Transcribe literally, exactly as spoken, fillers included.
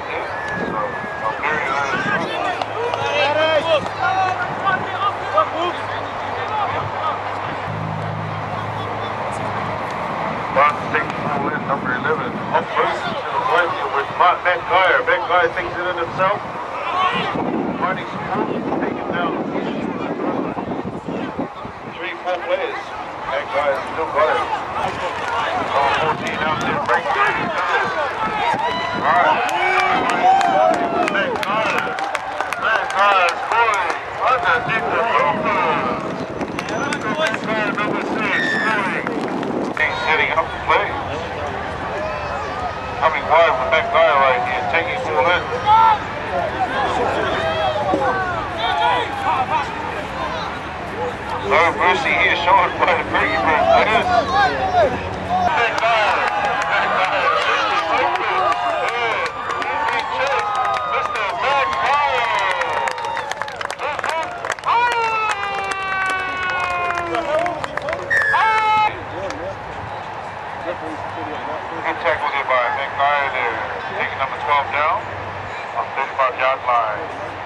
So, I'm very honest. Bond takes full in, number eleven. Up first to the right here with Matt Geyer. Matt Geyer thinks it in himself. Marty support, take him down. Three, four players. Matt Geyer still got it. All fourteen out there, break thirty. Alright. Matt Geyer. Matt Geyer scoring underneath the bloopers. Matt Geyer number six scoring. He's setting up the play. Coming wide with that guy right here, taking full in. No mercy here shown by the Craigieburn players. That guy, that guy, Mister Open, yeah, easy chest, Mister Matt Geyer. Good tackle there by Geyer there, taking number twelve down on thirty-five yard line.